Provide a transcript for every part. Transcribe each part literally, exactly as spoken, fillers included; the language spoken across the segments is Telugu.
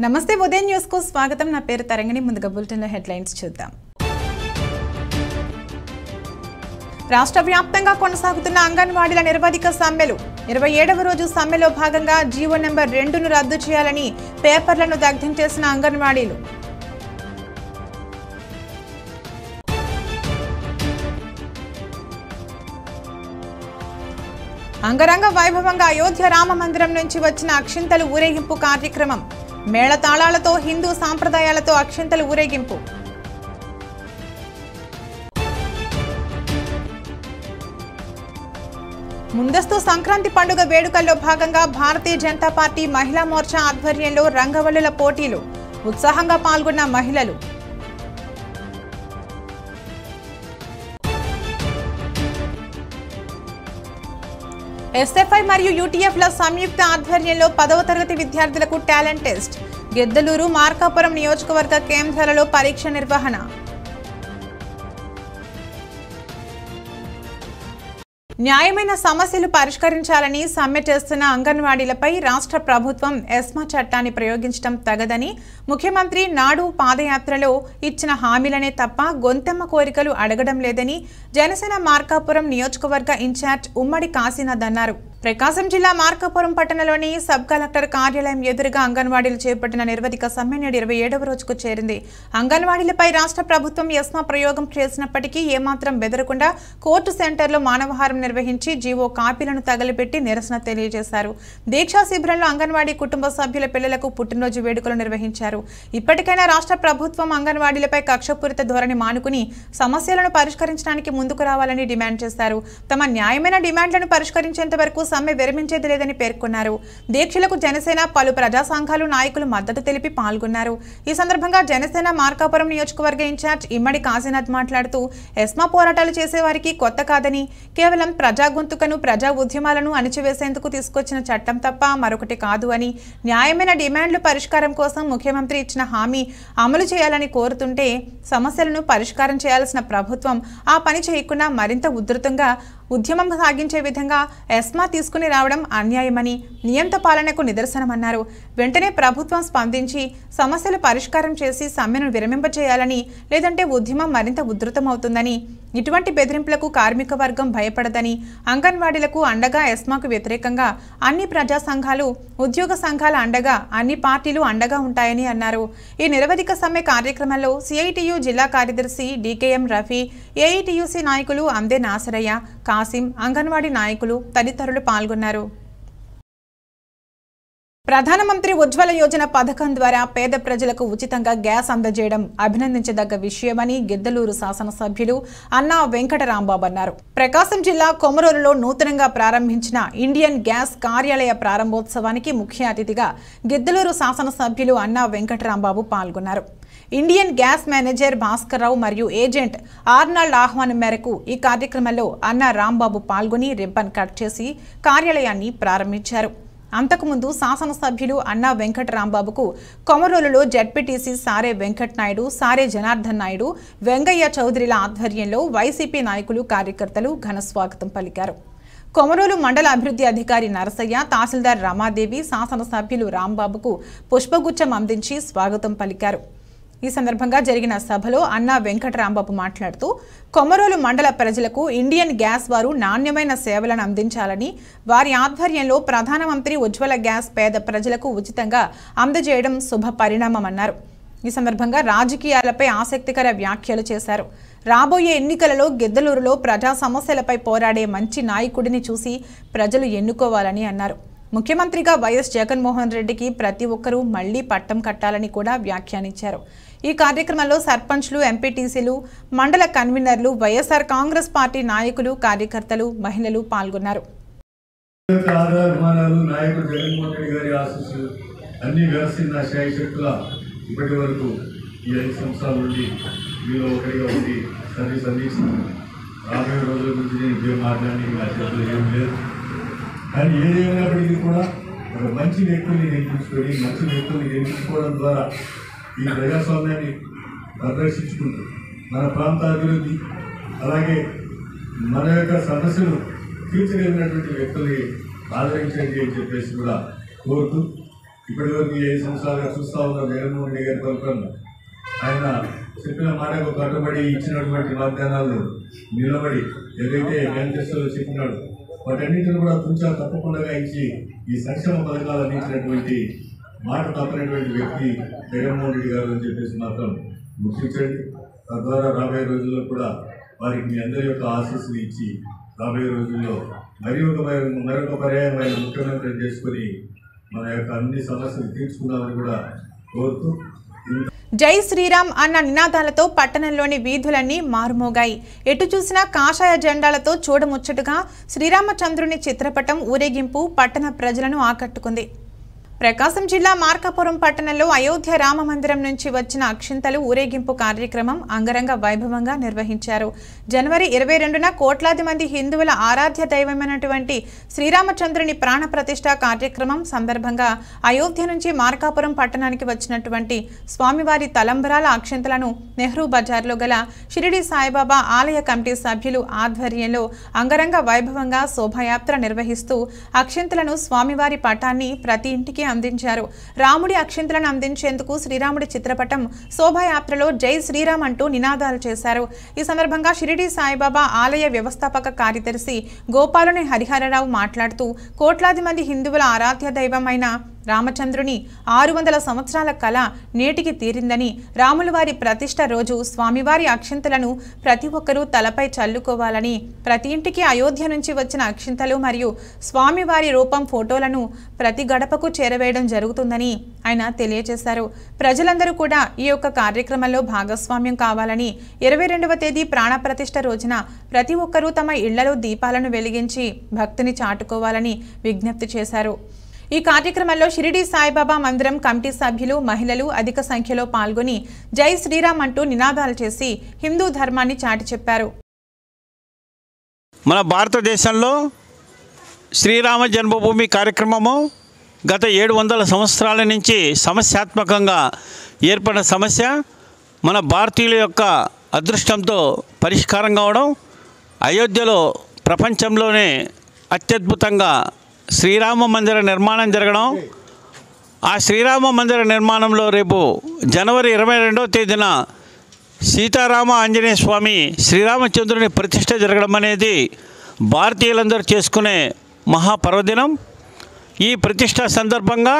నమస్తే ఉదయం న్యూస్ కు స్వాగతం. నా పేరు తరంగిణి. ముందుగా బులెటిన్ లో హెడ్లైన్స్ చూద్దాం. రాష్ట్ర వ్యాప్తంగా కొనసాగుతున్న అంగన్వాడీల నిరవధిక సమ్మెలు. ఇరవై ఏడవ రోజు సమ్మెలో భాగంగా జీవో నెంబర్ రెండును రద్దు చేయాలని పేపర్లను దగ్ధం చేసిన అంగన్వాడీలు. అంగరంగ వైభవంగా అయోధ్య రామ మందిరం నుంచి వచ్చిన అక్షింతలు ఊరేగింపు కార్యక్రమం. మేళతాళాలతో హిందూ సాంప్రదాయాలతో అక్షింతలు ఊరేగింపు. ముందస్తు సంక్రాంతి పండుగ వేడుకల్లో భాగంగా భారతీయ జనతా పార్టీ మహిళా మోర్చా ఆధ్వర్యంలో రంగవల్లుల పోటీలు. ఉత్సాహంగా పాల్గొన్న మహిళలు. ఎస్ఎఫ్ఐ మరియు యూటీఎఫ్ల సంయుక్త ఆధ్వర్యంలో పదవ తరగతి విద్యార్థులకు టాలెంట్ టెస్ట్. గిద్దలూరు, మార్కాపురం నియోజకవర్గ కేంద్రాలలో పరీక్ష నిర్వహణ. న్యాయమైన సమస్యలు పరిష్కరించాలని సమ్మె చేస్తున్న అంగన్వాడీలపై రాష్ట్ర ప్రభుత్వం ఎస్మా చట్టాన్ని ప్రయోగించడం తగదని ముఖ్యమంత్రి నాడు పాదయాత్రలో ఇచ్చిన హామీలనే తప్ప గొంతెమ్మ కోరికలు అడగడం లేదని జనసేన మార్కాపురం నియోజకవర్గ ఇన్ఛార్జ్ ఉమ్మడి కాశీనాథ్ అన్నారు. ప్రకాశం జిల్లా మార్కాపురం పట్టణంలోని సబ్ కలెక్టర్ కార్యాలయం ఎదురుగా అంగన్వాడీలు చేపట్టిన నిర్వధిక సమ్మె నేడు ఇరవై ఏడవ రోజుకు చేరింది. అంగన్వాడీలపై రాష్ట్ర ప్రభుత్వం ఎస్మా ప్రయోగం చేసినప్పటికీ ఏమాత్రం బెదరకుండా కోర్టు సెంటర్లో మానవహారం నిర్వహించి జీవో కాపీలను తగలబెట్టి నిరసన తెలియజేశారు. దీక్షా శిబిరంలో అంగన్వాడీ కుటుంబ సభ్యుల పిల్లలకు పుట్టినరోజు వేడుకలు నిర్వహించారు. ఇప్పటికైనా రాష్ట్ర ప్రభుత్వం అంగన్వాడీలపై కక్షపూరిత ధోరణి మానుకుని సమస్యలను పరిష్కరించడానికి ముందుకు రావాలని డిమాండ్ చేశారు. తమ న్యాయమైన డిమాండ్లను పరిష్కరించేంత వరకు సమ్మె విరమించేది లేదని పేర్కొన్నారు. దీక్షలకు జనసేన పలు ప్రజా సంఘాలు నాయకులు మద్దతు తెలిపి పాల్గొన్నారు. ఈ సందర్భంగా జనసేన మార్కాపురం నియోజకవర్గ ఇన్ఛార్జ్ ఇమ్మడి కాశీనాథ్ మాట్లాడుతూ ఎస్మా పోరాటాలు చేసేవారికి కొత్త కాదని, కేవలం ప్రజా గొంతుకను ప్రజా ఉద్యమాలను అణిచివేసేందుకు తీసుకొచ్చిన చట్టం తప్ప మరొకటి కాదు అని, న్యాయమైన డిమాండ్లు పరిష్కారం కోసం ముఖ్యమంత్రి ఇచ్చిన హామీ అమలు చేయాలని కోరుతుంటే సమస్యలను పరిష్కారం చేయాల్సిన ప్రభుత్వం ఆ పని చేయకుండా మరింత ఉధృతంగా ఉద్యమం సాగించే విధంగా ఎస్మా తీసుకుని రావడం అన్యాయమని, నియంత పాలనకు నిదర్శనమన్నారు. వెంటనే ప్రభుత్వం స్పందించి సమస్యలు పరిష్కారం చేసి సమ్మెను విరమింపచేయాలని, లేదంటే ఉద్యమం మరింత ఉధృతమవుతుందని, ఇటువంటి బెదిరింపులకు కార్మిక వర్గం భయపడదని, అంగన్వాడీలకు అండగా ఎస్మాకు వ్యతిరేకంగా అన్ని ప్రజా సంఘాలు, ఉద్యోగ సంఘాల అండగా అన్ని పార్టీలు అండగా ఉంటాయని అన్నారు. ఈ నిరవధిక సమ్మె కార్యక్రమంలో సిఐటియు జిల్లా కార్యదర్శి డికేఎం రఫీ, ఏఐటియుసి నాయకులు అందే నాసరయ్య, కాసిం, అంగన్వాడీ నాయకులు తదితరులు పాల్గొన్నారు. ప్రధానమంత్రి ఉజ్వల యోజన పథకం ద్వారా పేద ప్రజలకు ఉచితంగా గ్యాస్ అందజేయడం అభినందించదగ్గ విషయమని గిద్దలూరు శాసనసభ్యులు అన్నా వెంకటరాంబాబు అన్నారు. ప్రకాశం జిల్లా కొమరూరులో నూతనంగా ప్రారంభించిన ఇండియన్ గ్యాస్ కార్యాలయ ప్రారంభోత్సవానికి ముఖ్య అతిథిగా గిద్దలూరు శాసనసభ్యులు అన్నా వెంకటరాంబాబు పాల్గొన్నారు. Indian gas manager Bhaskar Rao మరియు ఏజెంట్ ఆర్నాల్డ్ ఆహ్వానం మేరకు ఈ కార్యక్రమంలో అన్నా రాంబాబు పాల్గొని రిబ్బన్ కట్ చేసి కార్యాలయాన్ని ప్రారంభించారు. అంతకుముందు శాసనసభ్యులు అన్నా వెంకటరాంబాబుకు కొమరోలులో జెడ్పీటీసీ సారే వెంకట్ నాయుడు, సారే జనార్దన్ నాయుడు, వెంగయ్య చౌదరిల ఆధ్వర్యంలో వైసీపీ నాయకులు, కార్యకర్తలు ఘన స్వాగతం పలికారు. కొమరోలు మండల అభివృద్ధి అధికారి నరసయ్య, తహసీల్దార్ రమాదేవి శాసనసభ్యులు రాంబాబుకు పుష్పగుచ్చం అందించి స్వాగతం పలికారు. ఈ సందర్భంగా జరిగిన సభలో అన్నా వెంకటరాంబాబు మాట్లాడుతూ కొమరోలు మండల ప్రజలకు ఇండియన్ గ్యాస్ వారు నాణ్యమైన సేవలను అందించాలని, వారి ఆధ్వర్యంలో ప్రధానమంత్రి ఉజ్వల గ్యాస్ పేద ప్రజలకు ఉచితంగా అందజేయడం శుభ పరిణామమన్నారు. ఈ సందర్భంగా రాజకీయాలపై ఆసక్తికర వ్యాఖ్యలు చేశారు. రాబోయే ఎన్నికలలో గిద్దలూరులో ప్రజా సమస్యలపై పోరాడే మంచి నాయకుడిని చూసి ప్రజలు ఎన్నుకోవాలని అన్నారు. ముఖ్యమంత్రిగా వైఎస్ జగన్మోహన్ రెడ్డికి ప్రతి ఒక్కరూ మళ్లీ పట్టం కట్టాలని కూడా వ్యాఖ్యానించారు. ఈ కార్యక్రమంలో సర్పంచ్లు, ఎంపీటీసీలు, మండల కన్వీనర్లు, వైఎస్ఆర్ కాంగ్రెస్ పార్టీ నాయకులు, కార్యకర్తలు, మహిళలు పాల్గొన్నారు. కానీ ఏదేమైనప్పటికీ కూడా ఒక మంచి వ్యక్తుల్ని గెలిపించుకొని మంచి వ్యక్తుల్ని గెలిపించుకోవడం ద్వారా ఈ ప్రజాస్వామ్యాన్ని ప్రదర్శించుకుంటూ మన ప్రాంత అభివృద్ధి, అలాగే మన యొక్క సమస్యలు తీర్చగలిగినటువంటి వ్యక్తుల్ని ఆదరించండి అని చెప్పేసి కూడా కోరుతూ ఇప్పటి వరకు ఐదు సంవత్సరాలుగా చూస్తూ ఉన్నారు జగన్మోహన్ రెడ్డి గారి పరిపాలన. ఆయన చెప్పిన మాటకు కట్టుబడి ఇచ్చినటువంటి వాగ్దానాలు నిలబడి ఏదైతే మేనిఫెస్టోలో చెప్పినాడు వాటన్నింటిని కూడా తుంచా తప్పకుండా ఇచ్చి ఈ సంక్షేమ పథకాలు అందించినటువంటి మాట తప్పనటువంటి వ్యక్తి జగన్మోహన్ రెడ్డి గారు అని చెప్పేసి మాత్రం గుర్తించండి. తద్వారా రాబోయే రోజుల్లో కూడా వారికి మీ అందరి యొక్క ఆశీస్సులు ఇచ్చి రాబోయే రోజుల్లో మరి ఒక మరొక పర్యాయం ముఖ్యమంత్రి చేసుకొని మన యొక్క అన్ని సమస్యలు తీర్చుకుందామని కూడా కోరుతూ జై శ్రీరామ్ అన్న నినాదాలతో పట్టణంలోని వీధులన్నీ మారుమోగాయి. ఎటు చూసినా కాషాయ జెండాలతో చూడముచ్చటగా శ్రీరామచంద్రుని చిత్రపటం ఊరేగింపు పట్టణ ప్రజలను ఆకట్టుకుంది. ప్రకాశం జిల్లా మార్కాపురం పట్టణంలో అయోధ్య రామ మందిరం నుంచి వచ్చిన అక్షింతలు ఊరేగింపు కార్యక్రమం అంగరంగ వైభవంగా నిర్వహించారు. జనవరి ఇరవై రెండున కోట్లాది మంది హిందువుల ఆరాధ్య దైవమైనటువంటి శ్రీరామచంద్రుని ప్రాణ ప్రతిష్ఠ కార్యక్రమం సందర్భంగా అయోధ్య నుంచి మార్కాపురం పట్టణానికి వచ్చినటువంటి స్వామివారి తలంబరాల అక్షింతలను నెహ్రూ బజార్లో గల షిరిడి సాయిబాబా ఆలయ కమిటీ సభ్యులు ఆధ్వర్యంలో అంగరంగ వైభవంగా శోభాయాత్ర నిర్వహిస్తూ అక్షింతలను స్వామివారి పటాన్ని ప్రతి ఇంటికి అందించారు. రాముడి అక్షింతలను అందించేందుకు శ్రీరాముడి చిత్రపటం శోభాయాత్రలో జై శ్రీరామ్ అంటూ నినాదాలు చేశారు. ఈ సందర్భంగా షిరిడి సాయిబాబా ఆలయ వ్యవస్థాపక కార్యదర్శి గోపాలుని హరిహరరావు మాట్లాడుతూ కోట్లాది మంది హిందువుల ఆరాధ్య దైవమైన రామచంద్రుని ఆరు వందల సంవత్సరాల కళ నేటికి తీరిందని, రాముల వారి ప్రతిష్ట రోజు స్వామివారి అక్షింతలను ప్రతి ఒక్కరూ తలపై చల్లుకోవాలని, ప్రతి ఇంటికి అయోధ్య నుంచి వచ్చిన అక్షింతలు మరియు స్వామివారి రూపం ఫోటోలను ప్రతి గడపకు చేరవేయడం జరుగుతుందని ఆయన తెలియజేశారు. ప్రజలందరూ కూడా ఈ యొక్క కార్యక్రమంలో భాగస్వామ్యం కావాలని, ఇరవై రెండవ తేదీ ప్రాణప్రతిష్ఠ రోజున ప్రతి ఒక్కరూ తమ ఇళ్లలో దీపాలను వెలిగించి భక్తిని చాటుకోవాలని విజ్ఞప్తి చేశారు. ఈ కార్యక్రమంలో షిరిడి సాయిబాబా మందిరం కమిటీ సభ్యులు, మహిళలు అధిక సంఖ్యలో పాల్గొని జై శ్రీరామ్ అంటూ నినాదాలు చేసి హిందూ ధర్మాన్ని చాటి చెప్పారు. మన భారతదేశంలో శ్రీరామ జన్మభూమి కార్యక్రమము గత ఏడు వందల సంవత్సరాల నుంచి సమస్యాత్మకంగా ఏర్పడిన సమస్య మన భారతీయుల యొక్క అదృష్టంతో పరిష్కారం కావడం, అయోధ్యలో ప్రపంచంలోనే అత్యద్భుతంగా శ్రీరామ మందిర నిర్మాణం జరగడం, ఆ శ్రీరామ మందిర నిర్మాణంలో రేపు జనవరి ఇరవై రెండవ తేదీన సీతారామ ఆంజనేయ స్వామి శ్రీరామచంద్రుని ప్రతిష్ఠ జరగడం అనేది భారతీయులందరూ చేసుకునే మహాపర్వదినం. ఈ ప్రతిష్ఠ సందర్భంగా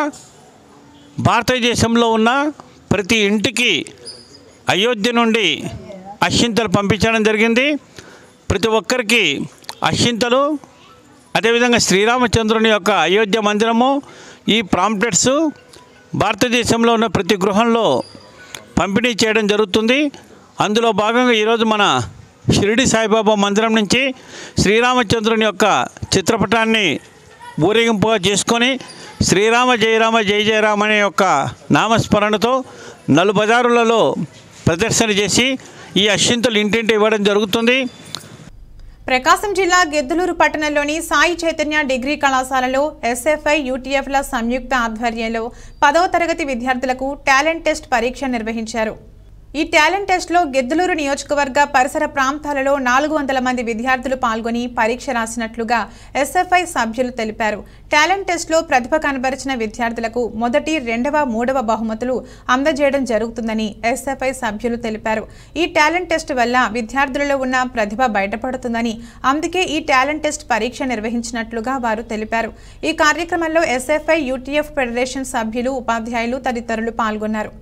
భారతదేశంలో ఉన్న ప్రతి ఇంటికి అయోధ్య నుండి అక్షింతలు పంపించడం జరిగింది. ప్రతి ఒక్కరికి అక్షింతలు, అదేవిధంగా శ్రీరామచంద్రుని యొక్క అయోధ్య మందిరము, ఈ ప్రాంప్లెట్స్ భారతదేశంలో ఉన్న ప్రతి గృహంలో పంపిణీ చేయడం జరుగుతుంది. అందులో భాగంగా ఈరోజు మన షిరిడి సాయిబాబా మందిరం నుంచి శ్రీరామచంద్రుని యొక్క చిత్రపటాన్ని ఊరేగింపుగా చేసుకొని శ్రీరామ జయరామ జయ జయరామ అనే యొక్క నామస్మరణతో నలుబజారులలో ప్రదర్శన చేసి ఈ అక్షింతలు ఇంటింటి ఇవ్వడం జరుగుతుంది. ప్రకాశం జిల్లా గిద్దలూరు పట్టణంలోని సాయి చైతన్య డిగ్రీ కళాశాలలో ఎస్ఎఫ్ఐ యూటీఎఫ్ల సంయుక్త ఆధ్వర్యంలో పదవ తరగతి విద్యార్థులకు టాలెంట్ టెస్ట్ పరీక్ష నిర్వహించారు. ఈ టాలెంట్ టెస్ట్లో గిద్దలూరు నియోజకవర్గ పరిసర ప్రాంతాలలో నాలుగు వందల మంది విద్యార్థులు పాల్గొని పరీక్ష రాసినట్లుగా ఎస్ఎఫ్ఐ సభ్యులు తెలిపారు. టాలెంట్ టెస్ట్లో ప్రతిభ కనబరిచిన విద్యార్థులకు మొదటి, రెండవ, మూడవ బహుమతులు అందజేయడం జరుగుతుందని ఎస్ఎఫ్ఐ సభ్యులు తెలిపారు. ఈ టాలెంట్ టెస్ట్ వల్ల విద్యార్థులలో ఉన్న ప్రతిభ బయటపడుతుందని, అందుకే ఈ టాలెంట్ టెస్ట్ పరీక్ష నిర్వహించినట్లుగా వారు తెలిపారు. ఈ కార్యక్రమంలో ఎస్ఎఫ్ఐ యూటీఎఫ్ ఫెడరేషన్ సభ్యులు, ఉపాధ్యాయులు తదితరులు పాల్గొన్నారు.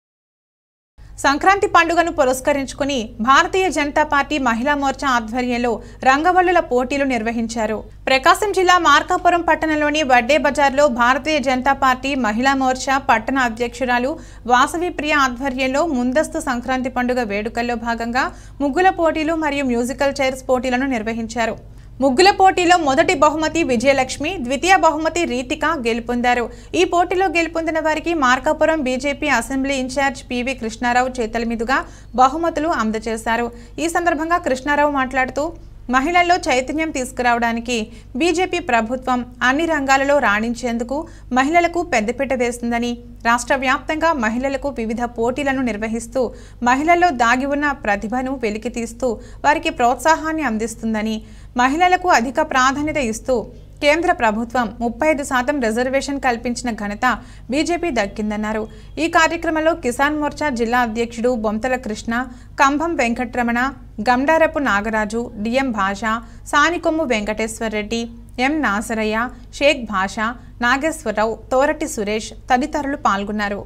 సంక్రాంతి పండుగను పురస్కరించుకుని భారతీయ జనతా పార్టీ మహిళా మోర్చా ఆధ్వర్యంలో రంగవల్లుల పోటీలు నిర్వహించారు. ప్రకాశం జిల్లా మార్కాపురం పట్టణంలోని వడ్డే బజార్లో భారతీయ జనతా పార్టీ మహిళా మోర్చా పట్టణ అధ్యక్షురాలు వాసవి ప్రియ ఆధ్వర్యంలో ముందస్తు సంక్రాంతి పండుగ వేడుకల్లో భాగంగా ముగ్గుల పోటీలు మరియు మ్యూజికల్ చైర్స్ పోటీలను నిర్వహించారు. ముగ్గుల పోటీలో మొదటి బహుమతి విజయలక్ష్మి, ద్వితీయ బహుమతి రీతిక గెలుపొందారు. ఈ పోటీలో గెలుపొందిన వారికి Markapuram BJP assembly in charge P V Krishnarao చేతుల మీదుగా బహుమతులు అందజేశారు. ఈ సందర్భంగా కృష్ణారావు మాట్లాడుతూ మహిళల్లో చైతన్యం తీసుకురావడానికి బీజేపీ ప్రభుత్వం అన్ని రంగాలలో రాణించేందుకు మహిళలకు పెద్దపీట వేస్తుందని, రాష్ట్ర వ్యాప్తంగా మహిళలకు వివిధ పోటీలను నిర్వహిస్తూ మహిళల్లో దాగి ఉన్న ప్రతిభను వెలికితీస్తూ వారికి ప్రోత్సాహాన్ని అందిస్తుందని, మహిళలకు అధిక ప్రాధాన్యత ఇస్తూ కేంద్ర ప్రభుత్వం ముప్పై ఐదు శాతం రిజర్వేషన్ కల్పించిన ఘనత బీజేపీ దక్కిందన్నారు. ఈ కార్యక్రమంలో కిసాన్ మోర్చా జిల్లా అధ్యక్షుడు బొంతల కృష్ణ, కంభం వెంకట్రమణ, గండారపు నాగరాజు, డిఎం భాష, సానికొమ్ము వెంకటేశ్వర్రెడ్డి, ఎం నాసరయ్య, షేక్ భాష, నాగేశ్వరరావు, తోరటి సురేష్ తదితరులు పాల్గొన్నారు.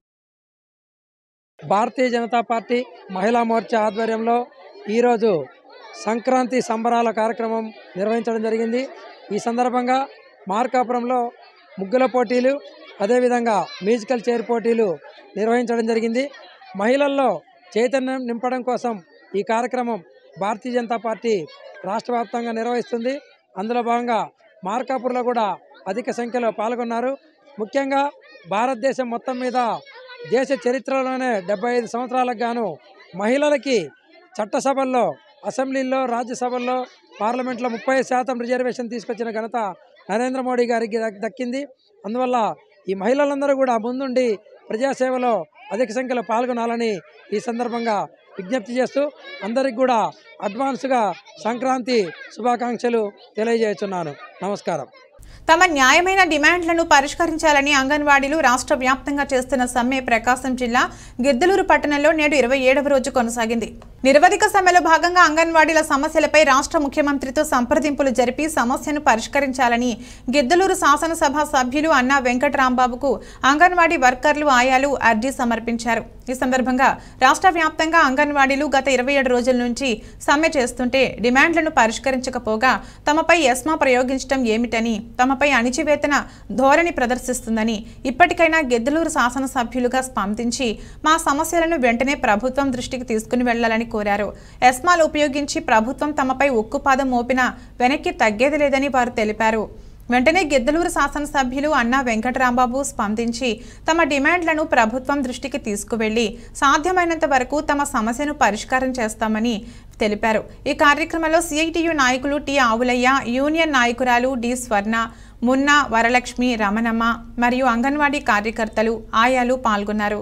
భారతీయ జనతా పార్టీ మహిళా మోర్చా ఆధ్వర్యంలో ఈరోజు సంక్రాంతి సంబరాల కార్యక్రమం నిర్వహించడం జరిగింది. ఈ సందర్భంగా మార్కాపురంలో ముగ్గుల పోటీలు, అదేవిధంగా మ్యూజికల్ చైర్ పోటీలు నిర్వహించడం జరిగింది. మహిళల్లో చైతన్యం నింపడం కోసం ఈ కార్యక్రమం భారతీయ జనతా పార్టీ రాష్ట్ర వ్యాప్తంగా నిర్వహిస్తుంది. అందులో భాగంగా మార్కాపూర్లో కూడా అధిక సంఖ్యలో పాల్గొన్నారు. ముఖ్యంగా భారతదేశం మొత్తం మీద దేశ చరిత్రలోనే డెబ్బై ఐదు సంవత్సరాలకు గాను మహిళలకి చట్టసభల్లో, అసెంబ్లీల్లో, రాజ్యసభల్లో, పార్లమెంట్లో ముప్పై శాతం రిజర్వేషన్ తీసుకొచ్చిన ఘనత నరేంద్ర మోడీ గారికి దక్కింది. అందువల్ల ఈ మహిళలందరూ కూడా ముందుండి ప్రజాసేవలో అధిక సంఖ్యలో పాల్గొనాలని ఈ సందర్భంగా విజ్ఞప్తి చేస్తూ అందరికి కూడా అడ్వాన్స్గా సంక్రాంతి శుభాకాంక్షలు తెలియజేస్తున్నాను. నమస్కారం. తమ న్యాయమైన డిమాండ్లను పరిష్కరించాలని అంగన్వాడీలు రాష్ట్ర వ్యాప్తంగా చేస్తున్న సమ్మె ప్రకాశం జిల్లా గిద్దలూరు పట్టణంలో నేడు ఇరవై ఏడవ రోజు కొనసాగింది. నిరవధిక సమ్మెలో భాగంగా అంగన్వాడీల సమస్యలపై రాష్ట్ర ముఖ్యమంత్రితో సంప్రదింపులు జరిపి సమస్యను పరిష్కరించాలని గిద్దలూరు శాసనసభ సభ్యులు అన్నా వెంకటరాంబాబుకు అంగన్వాడీ వర్కర్లు, ఆయాలు అర్జీ సమర్పించారు. ఈ సందర్భంగా రాష్ట్ర వ్యాప్తంగా అంగన్వాడీలు గత ఇరవై ఏడు రోజుల నుంచి సమ్మె చేస్తుంటే డిమాండ్లను పరిష్కరించకపోగా తమపై ఎస్మా ప్రయోగించడం ఏమిటని, తమపై అణిచివేతన ధోరణి ప్రదర్శిస్తుందని ఇప్పటికైనా గిద్దలూరు శాసనసభ్యులుగా స్పందించి మా సమస్యలను వెంటనే ప్రభుత్వం దృష్టికి తీసుకుని వెళ్లాలని కోరారు. ఎస్మాలు ఉపయోగించి ప్రభుత్వం తమపై ఉక్కుపాదం మోపినా వెనక్కి తగ్గేది లేదని వారు తెలిపారు. వెంటనే గిద్దలూరు శాసనసభ్యులు అన్నా వెంకటరాంబాబు స్పందించి తమ డిమాండ్లను ప్రభుత్వం దృష్టికి తీసుకువెళ్లి సాధ్యమైనంత వరకు తమ సమస్యను పరిష్కారం చేస్తామని తెలిపారు. ఈ కార్యక్రమంలో సిఐటియు నాయకులు టి ఆవులయ్య, యూనియన్ నాయకురాలు డి స్వర్ణ, మున్నా, వరలక్ష్మి, రమణమ్మ మరియు అంగన్వాడీ కార్యకర్తలు, ఆయాలు పాల్గొన్నారు.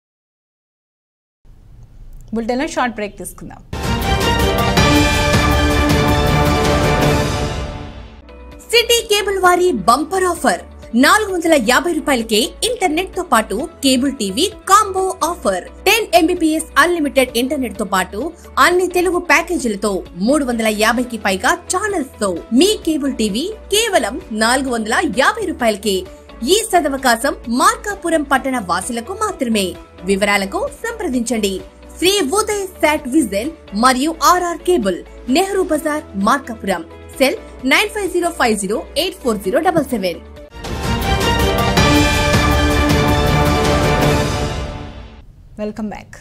బులెటిన్లో షార్ట్ బ్రేక్ తీసుకుందాం. సిటీ కేబుల్ వారి బంపర్ ఆఫర్ నాలుగు వందల యాభై రూపాయలకే ఇంటర్నెట్ తో పాటు cable TV combo offer. Ten Mbps unlimited internet తో పాటు అన్ని తెలుగు ప్యాకేజీలతో మూడు వందల యాభైకి పైగా ఛానల్స్ తో మీ కేబుల్ టీవీ కేవలం నాలుగు వందల యాభై రూపాయలకే. ఈ సదవకాశం మార్కాపురం పట్టణ వాసులకు మాత్రమే. వివరాలకు సంప్రదించండి శ్రీ ఉదయ్ సాట్ విజన్ మరియు R R cable, Nehru Bazar, Markapuram. Cell nine five zero five zero eight four zero double seven. Welcome back.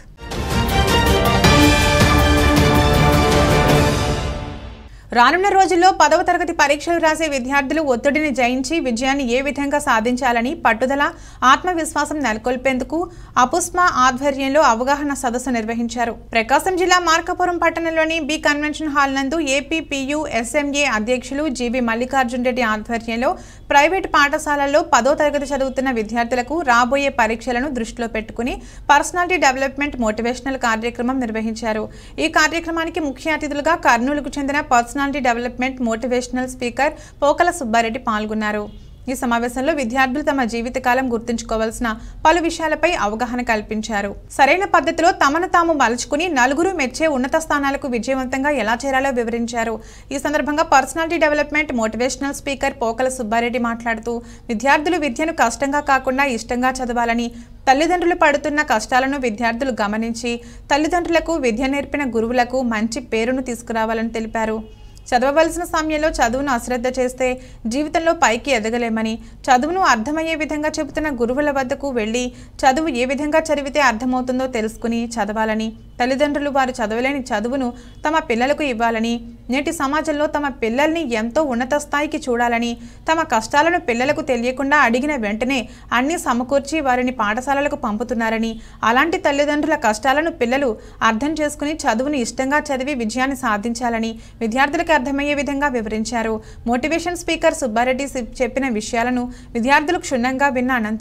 రానున్న రోజుల్లో పదవ తరగతి పరీక్షలు రాసే విద్యార్థులు ఒత్తిడిని జయించి విజయాన్ని ఏ విధంగా సాధించాలని పట్టుదల, ఆత్మవిశ్వాసం నెలకొల్పేందుకు అపుస్మా ఆధ్వర్యంలో అవగాహన సదస్సు నిర్వహించారు. ప్రకాశం జిల్లా మార్కాపురం పట్టణంలోని బి కన్వెన్షన్ హాల్ నందు ఏపీపీయూ ఎస్ఎంఏ అధ్యక్షులు జీవి మల్లికార్జున్ రెడ్డి ఆధ్వర్యంలో ప్రైవేటు పాఠశాలల్లో పదో తరగతి చదువుతున్న విద్యార్థులకు రాబోయే పరీక్షలను దృష్టిలో పెట్టుకుని పర్సనాలిటీ డెవలప్మెంట్ మోటివేషనల్ కార్యక్రమం నిర్వహించారు. ఈ కార్యక్రమానికి ముఖ్య అతిథులుగా కర్నూలుకు చెందిన personality development motivational speaker Pokala Subbareddy పాల్గొన్నారు. ఈ సమావేశంలో విద్యార్థులు తమ జీవితకాలం గుర్తుంచుకోవాల్సిన పలు విషయాలపై అవగాహన కల్పించారు. సరైన పద్ధతిలో తమను తాము మలుచుకుని నలుగురు మెచ్చే ఉన్నత స్థానాలకు విజయవంతంగా ఎలా చేరాలో వివరించారు. ఈ సందర్భంగా personality development motivational speaker Pokala Subbareddy మాట్లాడుతూ విద్యార్థులు విద్యను కష్టంగా కాకుండా ఇష్టంగా చదవాలని, తల్లిదండ్రులు పడుతున్న కష్టాలను విద్యార్థులు గమనించి తల్లిదండ్రులకు విద్య నేర్పిన గురువులకు మంచి పేరును తీసుకురావాలని తెలిపారు. చదవవలసిన సమయంలో చదువును అశ్రద్ధ చేస్తే జీవితంలో పైకి ఎదగలేమని, చదువును అర్థమయ్యే విధంగా చెబుతున్న గురువుల వద్దకు వెళ్లి చదువు ఏ విధంగా చదివితే అర్థమవుతుందో తెలుసుకుని చదవాలని, తల్లిదండ్రులు వారు చదవలేని చదువును తమ పిల్లలకు ఇవ్వాలని, నేటి సమాజంలో తమ పిల్లల్ని ఎంతో ఉన్నత స్థాయికి చూడాలని, తమ కష్టాలను పిల్లలకు తెలియకుండా అడిగిన వెంటనే అన్ని సమకూర్చి వారిని పాఠశాలలకు పంపుతున్నారని, అలాంటి తల్లిదండ్రుల కష్టాలను పిల్లలు అర్థం చేసుకుని చదువును ఇష్టంగా చదివి విజయాన్ని సాధించాలని విద్యార్థులకు అర్థమయ్యే విధంగా వివరించారు. మోటివేషన్ స్పీకర్ సుబ్బారెడ్డి చెప్పిన విషయాలను విద్యార్థులు క్షుణ్ణంగా విన్న అనంతరం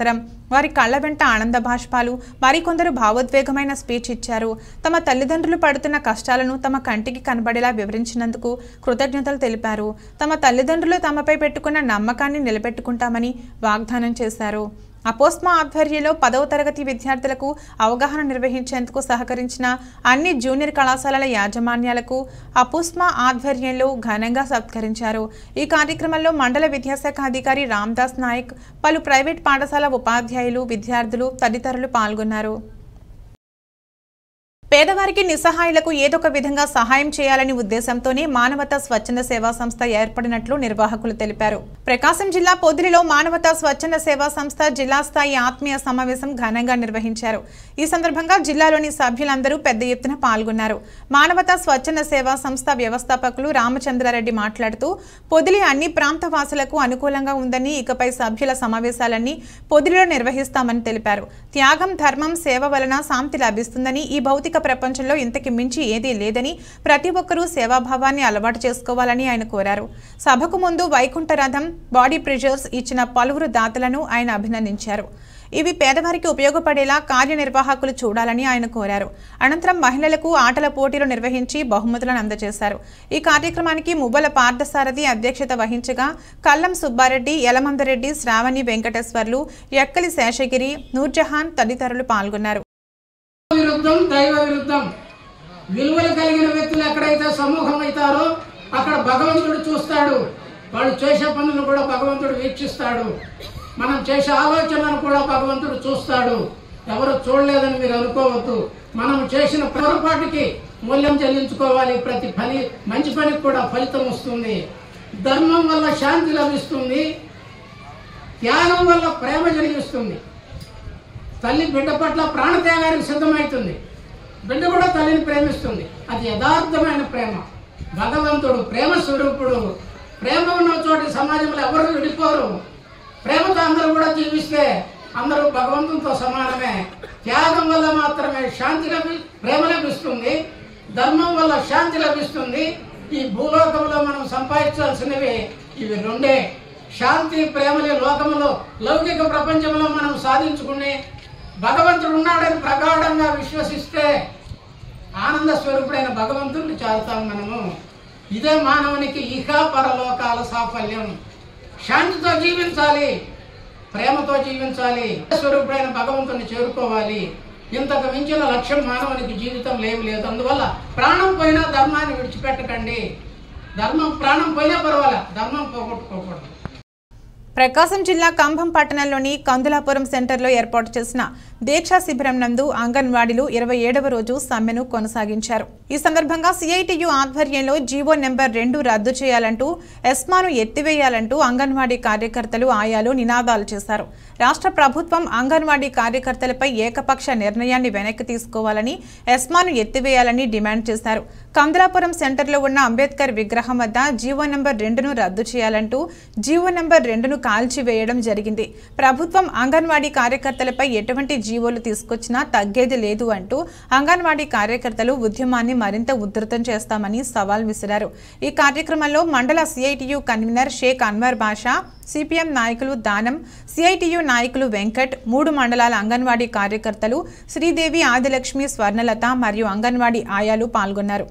వారి కళ్ళ వెంట ఆనంద బాష్పాలు, మరికొందరు భావోద్వేగమైన స్పీచ్ ఇచ్చారు. తమ తల్లిదండ్రులు పడుతున్న కష్టాలను తమ కంటికి కనబడేలా వివరించినందుకు కృతజ్ఞతలు తెలిపారు. తమ తల్లిదండ్రులు తమపై పెట్టుకున్న నమ్మకాన్ని నిలబెట్టుకుంటామని వాగ్దానం చేశారు. అపోస్మా ఆధ్వర్యంలో పదవ తరగతి విద్యార్థులకు అవగాహన నిర్వహించేందుకు సహకరించిన అన్ని జూనియర్ కళాశాలల యాజమాన్యాలకు అపోస్మా ఆధ్వర్యంలో ఘనంగా సత్కరించారు. ఈ కార్యక్రమంలో మండల విద్యాశాఖ అధికారి రామ్దాస్ నాయక్, పలు ప్రైవేట్ పాఠశాల ఉపాధ్యాయులు, విద్యార్థులు తదితరులు పాల్గొన్నారు. పేదవారికి నిస్సహాయులకు ఏదొక విధంగా సహాయం చేయాలని ఉద్దేశంతోనే మానవతా స్వచ్ఛంద సేవా సంస్థ ఏర్పడినట్లు నిర్వాహకులు తెలిపారు. ప్రకాశం జిల్లా పొదిలిలో మానవతా స్వచ్ఛంద సేవా సంస్థ జిల్లా స్థాయి ఆత్మీయ సమావేశం ఘనంగా నిర్వహించారు. ఈ సందర్భంగా జిల్లాలోని సభ్యులందరూ పెద్ద ఎత్తున పాల్గొన్నారు. మానవతా స్వచ్ఛంద సేవా సంస్థ వ్యవస్థాపకులు రామచంద్రారెడ్డి మాట్లాడుతూ పొదిలి అన్ని ప్రాంత వాసులకు అనుకూలంగా ఉందని, ఇకపై సభ్యుల సమావేశాలన్నీ పొదిలిలో నిర్వహిస్తామని తెలిపారు. త్యాగం, ధర్మం, సేవ వలన శాంతి లభిస్తుందని, ఈ భౌతిక ప్రపంచంలో ఇంతకి మించి ఏదీ లేదని, ప్రతి ఒక్కరూ సేవాభావాన్ని అలవాటు చేసుకోవాలని ఆయన కోరారు. సభకు ముందు వైకుంఠ రథం, బాడీ ప్రెజర్స్ ఇచ్చిన పలువురు దాతలను ఆయన అభినందించారు. ఇవి పేదవారికి ఉపయోగపడేలా కార్యనిర్వాహకులు చూడాలని ఆయన కోరారు. అనంతరం మహిళలకు ఆటల పోటీలు నిర్వహించి బహుమతులను అందజేశారు. ఈ కార్యక్రమానికి మువ్వల పార్థసారథి అధ్యక్షత వహించగా కల్లం సుబ్బారెడ్డి, యలమందరెడ్డి, శ్రావణి వెంకటేశ్వర్లు, ఎక్కలి శేషగిరి, నూర్జహాన్ తదితరులు పాల్గొన్నారు. విరుద్ధం, దైవ విరుద్ధం. విలువలు కలిగిన వ్యక్తులు ఎక్కడైతే సమూహం అవుతారో అక్కడ భగవంతుడు చూస్తాడు. వాళ్ళు చేసే పనులను కూడా భగవంతుడు వీక్షిస్తాడు. మనం చేసే ఆలోచనలను కూడా భగవంతుడు చూస్తాడు. ఎవరు చూడలేదని మీరు అనుకోవద్దు. మనం చేసిన పొరపాటుకి మూల్యం చెల్లించుకోవాలి. ప్రతి పని, మంచి పనికి కూడా ఫలితం వస్తుంది. ధర్మం వల్ల శాంతి లభిస్తుంది. త్యాగం వల్ల ప్రేమ జరిగిస్తుంది. తల్లి బిడ్డ పట్ల ప్రాణత్యాగానికి సిద్ధమవుతుంది. బిడ్డ కూడా తల్లిని ప్రేమిస్తుంది. అది యథార్థమైన ప్రేమ. భగవంతుడు ప్రేమ స్వరూపుడు. ప్రేమ ఉన్న చోటి సమాజంలో ఎవరు విడిపోరు. ప్రేమతో అందరూ కూడా జీవిస్తే అందరూ భగవంతునితో సమానమే. త్యాగం వల్ల మాత్రమే శాంతి లభి ప్రేమ లభిస్తుంది. ధర్మం వల్ల శాంతి లభిస్తుంది. ఈ భూలోకంలో మనం సంపాదించాల్సినవి ఇవి రెండే. శాంతి, ప్రేమలే లోకంలో, లౌకిక ప్రపంచంలో మనం సాధించుకుని భగవంతుడు ఉన్నాడని ప్రగాఢంగా విశ్వసిస్తే ఆనంద స్వరూపుడైన భగవంతుడిని చేరుతాం మనము. ఇదే మానవునికి ఇహ పరలోకాల సాఫల్యం. శాంతితో జీవించాలి, ప్రేమతో జీవించాలి, స్వరూపుడైన భగవంతుడిని చేరుకోవాలి. ఇంతకు మించిన లక్ష్యం మానవునికి జీవితం లేవు లేదు. అందువల్ల ప్రాణం పోయినా ధర్మాన్ని విడిచిపెట్టకండి. ధర్మం ప్రాణం పోయినా పర్వాలే, ధర్మం పోగొట్టుకోకూడదు. ప్రకాశం జిల్లా కంభం పట్టణంలోని కందులాపురం సెంటర్లో ఏర్పాటు చేసిన దీక్షా శిబిరం నందు అంగన్వాడీలు ఇరవై ఏడవ రోజు సమ్మెను కొనసాగించారు. ఈ సందర్భంగా సిఐటియు ఆధ్వర్యంలో జీవో నెంబర్ రెండు రద్దు చేయాలంటూ, ఎస్మాను ఎత్తివేయాలంటూ అంగన్వాడీ కార్యకర్తలు, ఆయాలు నినాదాలు చేశారు. రాష్ట్ర ప్రభుత్వం అంగన్వాడీ కార్యకర్తలపై ఏకపక్ష నిర్ణయాన్ని వెనక్కి తీసుకోవాలని, ఎస్మాను ఎత్తివేయాలని డిమాండ్ చేశారు. కందులాపురం సెంటర్లో ఉన్న అంబేద్కర్ విగ్రహం వద్ద జీవో నెంబర్ రెండును రద్దు చేయాలంటూ జీవో నెంబర్ రెండును కాల్చివేయడం జరిగింది. ప్రభుత్వం అంగన్వాడీ కార్యకర్తలపై ఎటువంటి జీవోలు తీసుకొచ్చినా తగ్గేది లేదు అంటూ అంగన్వాడీ కార్యకర్తలు ఉద్యమాన్ని మరింత ఉధృతం చేస్తామని సవాల్ విసిరారు. ఈ కార్యక్రమంలో మండల CITU convener Sheikh Anwar Basha, CPM నాయకులు దానం, సిఐటియు నాయకులు వెంకట్, మూడు మండలాల అంగన్వాడీ కార్యకర్తలు శ్రీదేవి, ఆదిలక్ష్మి, స్వర్ణలత మరియు అంగన్వాడీ ఆయాలు పాల్గొన్నారు.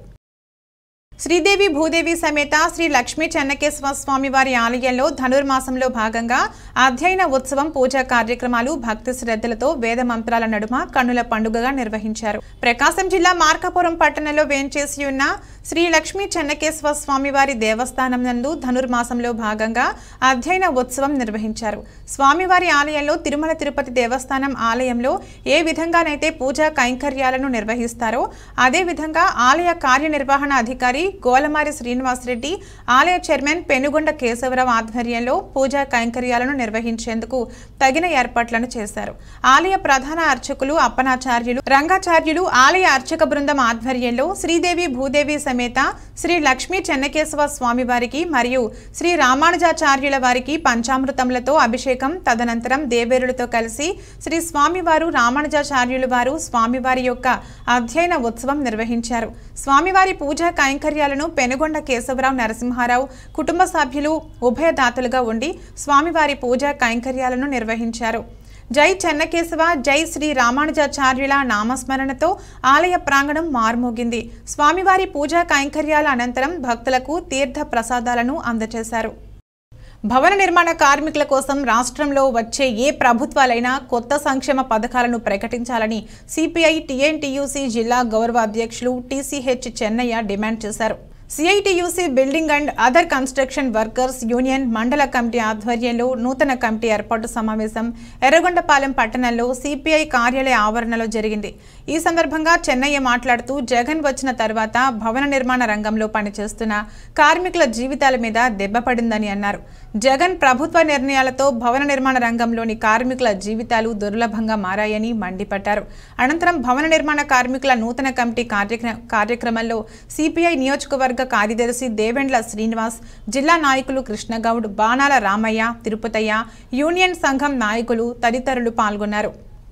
శ్రీదేవి భూదేవి సమేత శ్రీ లక్ష్మీ చెన్నకేశ్వర స్వామి వారి ఆలయంలో ధనుర్మాసంలో భాగంగా అధ్యయన ఉత్సవం, పూజా కార్యక్రమాలు భక్తి శ్రద్ధలతో వేద మంత్రాల నడుమ కన్నుల పండుగగా నిర్వహించారు. ప్రకాశం జిల్లా మార్కాపురం పట్టణంలో వేంచేసి ఉన్న శ్రీ లక్ష్మీ చెన్నకేశ్వర స్వామి వారి దేవస్థానం నందు ధనుర్మాసంలో భాగంగా అధ్యయన ఉత్సవం నిర్వహించారు. స్వామివారి ఆలయంలో తిరుమల తిరుపతి దేవస్థానం ఆలయంలో ఏ విధంగానైతే పూజా కైంకర్యాలను నిర్వహిస్తారో అదే విధంగా ఆలయ కార్యనిర్వహణ అధికారి గోలమారి శ్రీనివాసరెడ్డి, ఆలయ చైర్మన్ పెనుగొండ కేశవరావు ఆధ్వర్యంలో పూజా కైంకర్యాలను నిర్వహించేందుకు తగిన ఏర్పాట్లను చేశారు. ఆలయ ప్రధాన అర్చకులు అప్పనాచార్యులు, రంగాచార్యులు, ఆలయ అర్చక బృందం ఆధ్వర్యంలో శ్రీదేవి భూదేవి సమేత శ్రీ లక్ష్మీ చెన్నకేశవ స్వామి వారికి మరియు శ్రీ రామానుజాచార్యుల వారికి పంచామృతములతో అభిషేకం, తదనంతరం దేవేరులతో కలిసి శ్రీ స్వామివారు, రామానుజాచార్యులు వారు స్వామివారి యొక్క అధ్యయన ఉత్సవం నిర్వహించారు. స్వామివారి పూజా కైంకర్యాలను పెనుగొండ కేశవరావు, నరసింహారావు కుటుంబ సభ్యులు ఉభయదాతలుగా ఉండి స్వామివారి పూజా కైంకర్యాలను నిర్వహించారు. జై చెన్నకేశవ, జై శ్రీ రామానుజాచార్యుల నామస్మరణతో ఆలయ ప్రాంగణం మార్మోగింది. స్వామివారి పూజా కైంకర్యాల అనంతరం భక్తులకు తీర్థ ప్రసాదాలను అందజేశారు. భవన నిర్మాణ కార్మికుల కోసం రాష్ట్రంలో వచ్చే ఏ ప్రభుత్వాలైనా కొత్త సంక్షేమ పథకాలను ప్రకటించాలని సిపిఐ టీఎన్టీయూసీ జిల్లా గౌరవ అధ్యక్షులు టీసీహెచ్ చెన్నయ్య డిమాండ్ చేశారు. CITUC building and other construction workers union మండల కమిటీ ఆధ్వర్యంలో నూతన కమిటీ ఏర్పాటు సమావేశం ఎర్రగొండపాలెం పట్టణంలో సిపిఐ కార్యాలయ ఆవరణలో జరిగింది. ఈ సందర్భంగా చెన్నయ్య మాట్లాడుతూ జగన్ వచ్చిన తర్వాత భవన నిర్మాణ రంగంలో పనిచేస్తున్న కార్మికుల జీవితాల మీద దెబ్బపడిందని అన్నారు. జగన్ ప్రభుత్వ నిర్ణయాలతో భవన నిర్మాణ రంగంలోని కార్మికుల జీవితాలు దుర్లభంగా మారాయని మండిపడ్డారు. అనంతరం భవన నిర్మాణ కార్మికుల నూతన కమిటీ కార్యక్రమంలో సిపిఐ నియోజకవర్గ కార్యదర్శి దేవెండ్ల శ్రీనివాస్, జిల్లా నాయకులు కృష్ణగౌడ్, బాణాల రామయ్య, తిరుపతయ్య, యూనియన్ సంఘం నాయకులు తదితరులు పాల్గొన్నారు.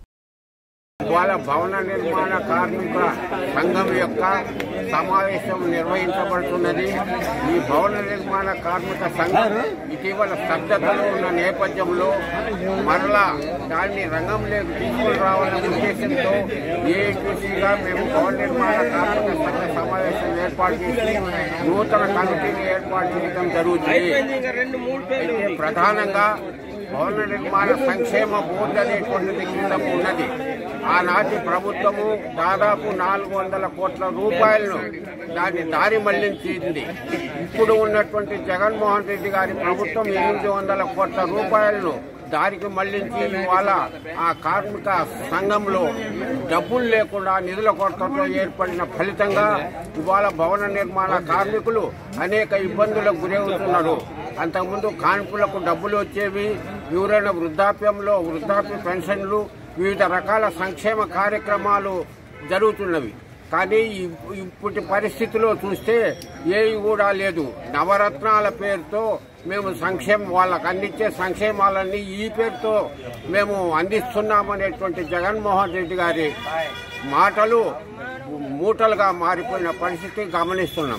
ఇవాళ భవన నిర్మాణ కార్మికుల సంఘం యొక్క సమావేశం నిర్వహించబడుతున్నది. ఈ భవన నిర్మాణ కార్మిక సంఘం ఇటీవల స్తబ్దతలో ఉన్న నేపథ్యంలో మరలా దాన్ని రంగంలోకి తీసుకుని రావాలనే ఉద్దేశంతో ఏఐటీసీగా మేము భవన నిర్మాణ కార్మిక సంఘ సమావేశం ఏర్పాటు చేసి నూతన కమిటీని ఏర్పాటు చేయడం జరుగుతుంది. అయితే ప్రధానంగా భవన నిర్మాణ సంక్షేమ బోర్డు అనేటువంటిది కింద ఉన్నది. ఆనాటి ప్రభుత్వము దాదాపు నాలుగు వందల కోట్ల రూపాయలను దాన్ని దారి మళ్లించింది. ఇప్పుడు ఉన్నటువంటి జగన్మోహన్ రెడ్డి గారి ప్రభుత్వం ఎనిమిది వందల కోట్ల రూపాయలను దారికి మళ్లించి ఇవాళ ఆ కార్మిక సంఘంలో డబ్బులు లేకుండా నిధుల కొరతతో ఏర్పడిన ఫలితంగా ఇవాళ భవన నిర్మాణ కార్మికులు అనేక ఇబ్బందులకు గురవుతున్నారు. అంతకుముందు కాన్పులకు డబ్బులు వచ్చేవి, ఎవరైనా వృద్ధాప్యంలో వృద్ధాప్య పెన్షన్లు, వివిధ రకాల సంక్షేమ కార్యక్రమాలు జరుగుతున్నవి. కానీ ఇప్పటి పరిస్థితిలో చూస్తే ఏవి కూడా లేదు. నవరత్నాల పేరుతో మేము సంక్షేమం వాళ్ళకు అందించే సంక్షేమాలన్నీ ఈ పేరుతో మేము అందిస్తున్నామనేటువంటి జగన్మోహన్ రెడ్డి గారి మాటలు మూటలుగా మారిపోయిన పరిస్థితి గమనిస్తున్నాం.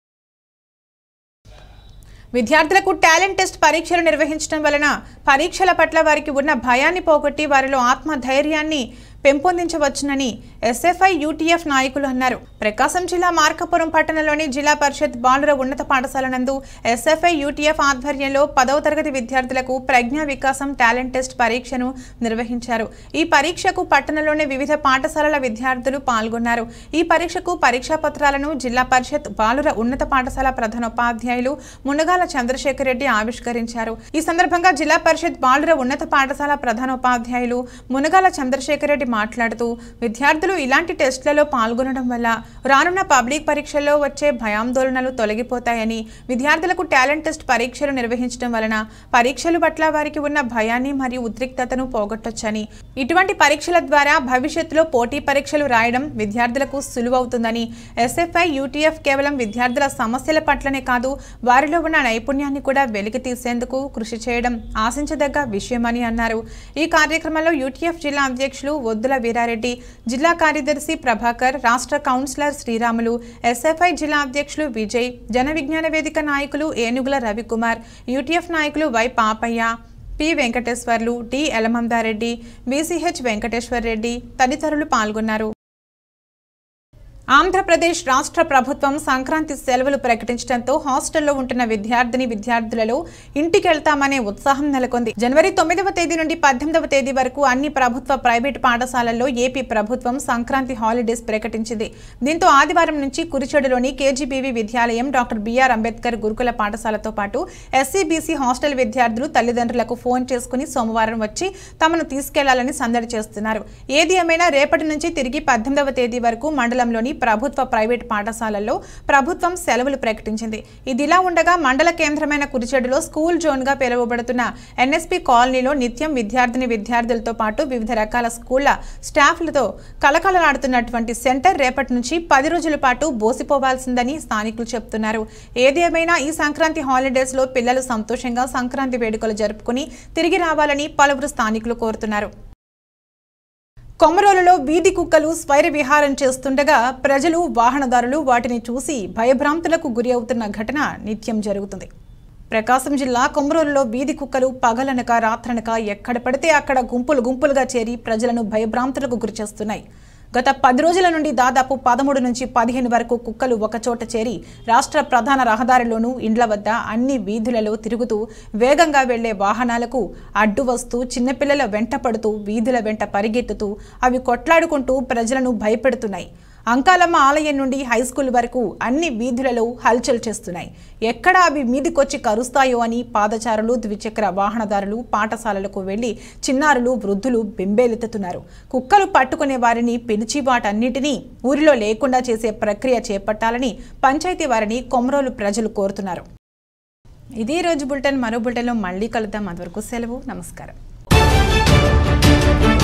విద్యార్థులకు టాలెంట్ టెస్ట్ పరీక్షలు నిర్వహించడం వలన పరీక్షల పట్ల వారికి ఉన్న భయాన్ని పోగొట్టి వారిలో ఆత్మధైర్యాన్ని పెంపొందించవచ్చునని ఎస్ఎఫ్ఐ యూటీఎఫ్ నాయకులు అన్నారు. ప్రకాశం జిల్లా మార్కాపురం పట్టణంలోని జిల్లా పరిషత్ బాలుర ఉన్నత పాఠశాల నందు ఎస్ఎఫ్ఐ యూటీఎఫ్ ఆధ్వర్యంలో పదవ తరగతి విద్యార్థులకు ప్రజ్ఞా వికాసం టాలెంట్ టెస్ట్ పరీక్షను నిర్వహించారు. ఈ పరీక్షకు పట్టణంలోని వివిధ పాఠశాలల విద్యార్థులు పాల్గొన్నారు. ఈ పరీక్షకు పరీక్షా పత్రాలను జిల్లా పరిషత్ బాలుర ఉన్నత పాఠశాల ప్రధానోపాధ్యాయులు మునగాల చంద్రశేఖర్ రెడ్డి ఆవిష్కరించారు. ఈ సందర్భంగా జిల్లా పరిషత్ బాలుర ఉన్నత పాఠశాల ప్రధానోపాధ్యాయులు మునగాల చంద్రశేఖర్ రెడ్డి మాట్లాడుతూ విద్యార్థులు ఇలాంటి టెస్టులలో పాల్గొనడం వల్ల రానున్న పబ్లిక్ పరీక్షల్లో వచ్చే భయాందోళనలు తొలగిపోతాయని, విద్యార్థులకు టాలెంట్ టెస్ట్ పరీక్షలు నిర్వహించడం వలన పరీక్షల పట్ల వారికి ఉన్న భయాన్ని మరియు ఉద్రిక్తతను పోగొట్టొచ్చని, ఇటువంటి పరీక్షల ద్వారా భవిష్యత్తులో పోటీ పరీక్షలు రాయడం విద్యార్థులకు సులువవుతుందని, ఎస్ఎఫ్ఐ యూటీఎఫ్ కేవలం విద్యార్థుల సమస్యల పట్లనే కాదు వారిలో ఉన్న నైపుణ్యాన్ని కూడా వెలికి తీసేందుకు కృషి చేయడం ఆశించదగ్గ విషయమని అన్నారు. ఈ కార్యక్రమంలో యూటీఎఫ్ జిల్లా అధ్యక్షులు వద్దుల వీరారెడ్డి, జిల్లా కార్యదర్శి ప్రభాకర్, రాష్ట్ర కౌన్సిలర్ శ్రీరాములు, ఎస్ఎఫ్ఐ జిల్లా అధ్యక్షులు విజయ్, జన విజ్ఞాన వేదిక నాయకులు ఏనుగుల రవికుమార్, యూటీఎఫ్ నాయకులు Y Papayya, P Venkateswarlu, D Elamandareddy, V C H Venkateswar Reddy తదితరులు పాల్గొన్నారు. ఆంధ్రప్రదేశ్ రాష్ట్ర ప్రభుత్వం సంక్రాంతి సెలవులు ప్రకటించడంతో హాస్టల్లో ఉంటున్న విద్యార్థిని విద్యార్థులలో ఇంటికి వెళ్తామనే ఉత్సాహం నెలకొంది. జనవరి తొమ్మిదవ తేదీ నుండి పద్దెనిమిదవ తేదీ వరకు అన్ని ప్రభుత్వ ప్రైవేటు పాఠశాలల్లో ఏపీ ప్రభుత్వం సంక్రాంతి హాలిడేస్ ప్రకటించింది. దీంతో ఆదివారం నుంచి కురిచెడులోని కేజీబీవీ విద్యాలయం, డాక్టర్ బిఆర్ అంబేద్కర్ గురుకుల పాఠశాలతో పాటు ఎస్సీబీసీ హాస్టల్ విద్యార్థులు తల్లిదండ్రులకు ఫోన్ చేసుకుని సోమవారం వచ్చి తమను తీసుకెళ్లాలని సందడి చేస్తున్నారు. ఏది ఏమైనా రేపటి నుంచి తిరిగి పద్దెనిమిదవ తేదీ వరకు మండలంలోని ప్రభుత్వ ప్రైవేట్ పాఠశాలల్లో ప్రభుత్వం సెలవులు ప్రకటించింది. ఇదిలా ఉండగా మండల కేంద్రమైన కురిచెడులో స్కూల్ జోన్ గా పిలువబడుతున్న ఎన్ఎస్పీ కాలనీలో నిత్యం విద్యార్థిని విద్యార్థులతో పాటు వివిధ రకాల స్కూళ్ల స్టాఫ్లతో కలకలలాడుతున్నటువంటి సెంటర్ రేపటి నుంచి పది రోజుల పాటు బోసిపోవాల్సిందని స్థానికులు చెబుతున్నారు. ఏది ఏమైనా ఈ సంక్రాంతి హాలిడేస్ లో పిల్లలు సంతోషంగా సంక్రాంతి వేడుకలు జరుపుకుని తిరిగి రావాలని పలువురు స్థానికులు కోరుతున్నారు. కొమరోలులో వీధి కుక్కలు స్వైర విహారం చేస్తుండగా ప్రజలు, వాహనదారులు వాటిని చూసి భయభ్రాంతులకు గురి అవుతున్న ఘటన నిత్యం జరుగుతుంది. ప్రకాశం జిల్లా కొమరోలులో వీధి కుక్కలు పగలనక రాత్రనక ఎక్కడ పడితే అక్కడ గుంపులు గుంపులుగా చేరి ప్రజలను భయభ్రాంతులకు గురిచేస్తున్నాయి. గత పది రోజుల నుండి దాదాపు పదమూడు నుంచి పదిహేను వరకు కుక్కలు ఒకచోట చేరి రాష్ట్ర ప్రధాన రహదారిలోనూ ఇండ్ల వద్ద అన్ని వీధులలో తిరుగుతూ వేగంగా వెళ్లే వాహనాలకు అడ్డు వస్తూ చిన్నపిల్లల వెంట పడుతూ వీధుల వెంట పరిగెత్తుతూ అవి కొట్లాడుకుంటూ ప్రజలను భయపెడుతున్నాయి. అంకాలమ్మ ఆలయం నుండి హైస్కూల్ వరకు అన్ని వీధులలో హల్చల్ చేస్తున్నాయి. ఎక్కడ అవి మీదికొచ్చి కరుస్తాయో అని పాదచారులు, ద్విచక్ర వాహనదారులు పాఠశాలలకు వెళ్లి చిన్నారులు, వృద్ధులు బెంబేలెత్తుతున్నారు. కుక్కలు పట్టుకునే వారిని పిలిచి వాటన్నిటినీ ఊరిలో లేకుండా చేసే ప్రక్రియ చేపట్టాలని పంచాయతీ వారిని కొమరోలు ప్రజలు కోరుతున్నారు. ఇదే రోజు బులెటిన్. మరో బులెటిన్లో మళ్ళీ కలుద్దాం. అంతవరకు సెలవు. నమస్కారం.